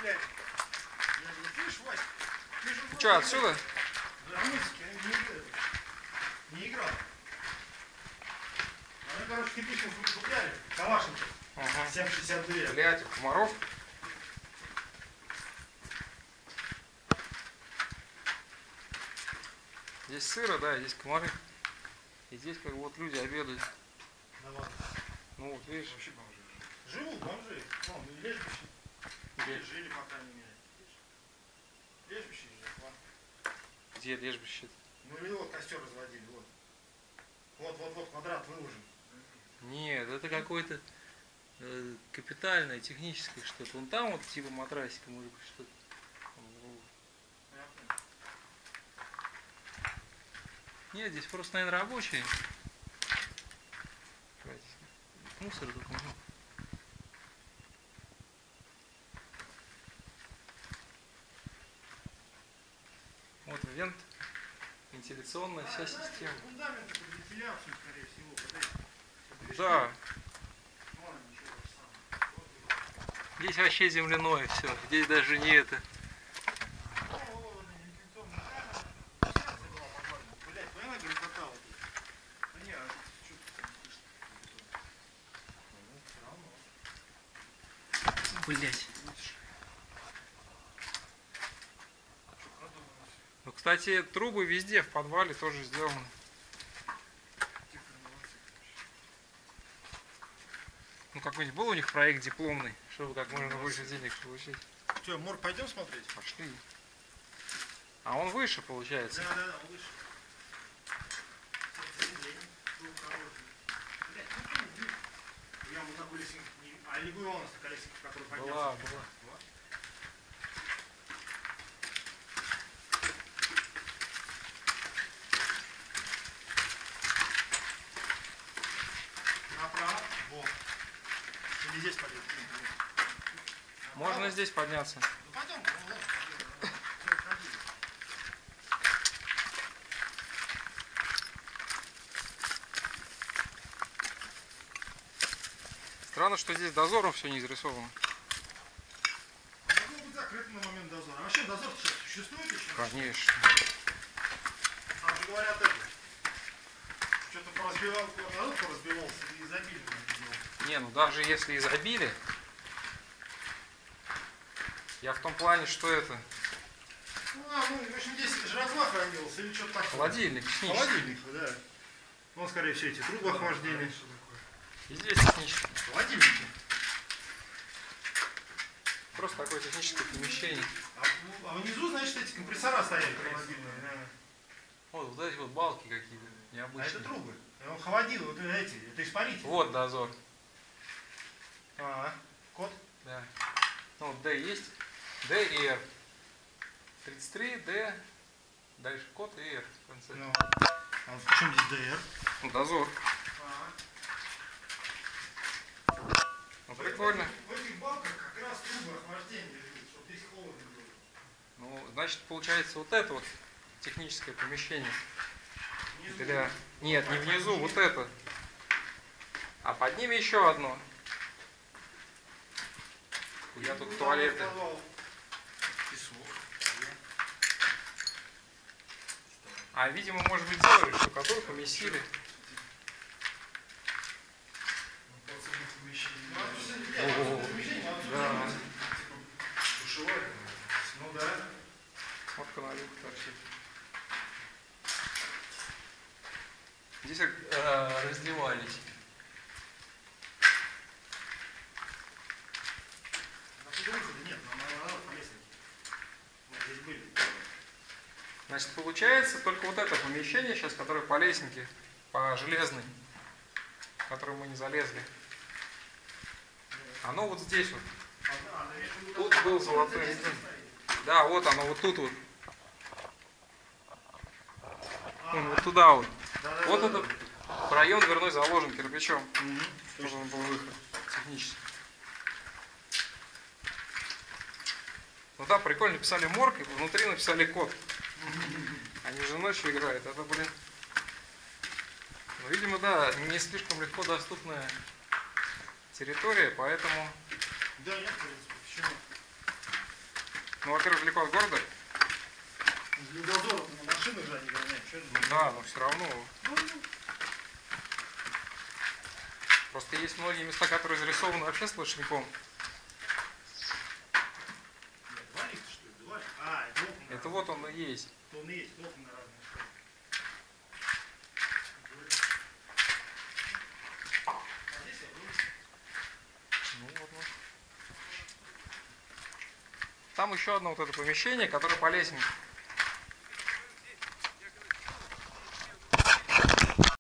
блядь. Видишь, Вась? Че, отсюда? Да, музыки, они не играл. Они, короче, кирпичку купляли, Калашников. Ага. 7,62. Блядь, комаров. Здесь сыро, да, здесь комары. И здесь как вот люди обедают. Да ладно. Ну вот, видишь. Вообще бомжи. Живут бомжи. Вон, лежбище. Где? Жили, по крайней мере. Лежбище лежат, Где лежбище? Ну или вот костер разводили, вот. Вот, квадрат выложен. Нет, это какое-то капитальное, техническое что-то. Вон там вот типа матрасика, может быть, что-то. Нет, здесь просто, наверное, рабочие. Мусор тут нужен. Вот вент, вентиляционная вся система. Фундамент под вентиляцию, скорее всего. Да. Здесь вообще земляное все. Здесь даже не это. Блять. Ну, кстати, трубы везде в подвале тоже сделаны. Ну, какой-нибудь был у них проект дипломный, чтобы как можно больше денег получить. Что, морг пойдем смотреть? Пошли. А он выше получается. Да, он выше. А не была у нас такая лестница, которую поднялся? Была. Направо, вот. Или здесь подъем? Можно здесь подняться. Ну пойдем, вот. Странно, что здесь дозором все не изрисовано. Могло быть закрыто на момент дозора. А вообще дозор сейчас существует еще? Конечно. Там же говорят это. Что-то поразбивался и изобилие. Не, ну даже если изобилие, я в том плане, что это Ну, в общем, здесь жратва хранилась или что-то такое. холодильник, технический. Холодильник, да. Ну, скорее всего, эти трубы охлаждения. И здесь технический. Холодильники. Просто такое техническое помещение. А внизу, значит, эти компрессора стояли холодильные. Вот эти вот балки какие-то необычные. А это трубы. Он холодил, вот эти, это испаритель. Вот дозор. Код? Да. Ну вот D есть. D и R. 33, D. Дальше код и R в конце. Ну. А в чем здесь DR? Ну, дозор. Ну, прикольно. В этих балках как раз трубы охлаждения идут, чтобы здесь холодно было. Ну, значит, получается вот это вот техническое помещение. Внизу. Для... Нет, не внизу, вот это. А под ним еще одно. Я тут туалеты. А, видимо, может быть, сделали штукатурку, месили. Да. Ну да. Вот каналик торчит. Здесь раздевались. Нет, по лестнице. Мы здесь были. Значит, получается только вот это помещение сейчас, которое по лестнике, по железной, в которое мы не залезли. Оно вот здесь вот. Тут был золотой резин. Да, вот оно, вот тут вот. Вон, вот туда вот. Вот этот проем дверной заложен кирпичом. Тоже он был выход технически. Ну да, прикольно, написали морг, и внутри написали код. Они же ночью играют, это, блин. Ну, видимо, да, не слишком легко доступная территория, поэтому... Да, нет, в принципе, почему? Ну, во-первых, далеко от города. Для дозора на машинах же они гоняют. Ну да, но все равно. Просто есть многие места, которые зарисованы вообще сплошняком. Два лифта, что ли? Два? А, это окна. Это вот он и есть. Это он и есть, окна на разные стороны. А здесь обрыв. Ну, вот, вот. Там еще одно вот это помещение, которое по лестнице.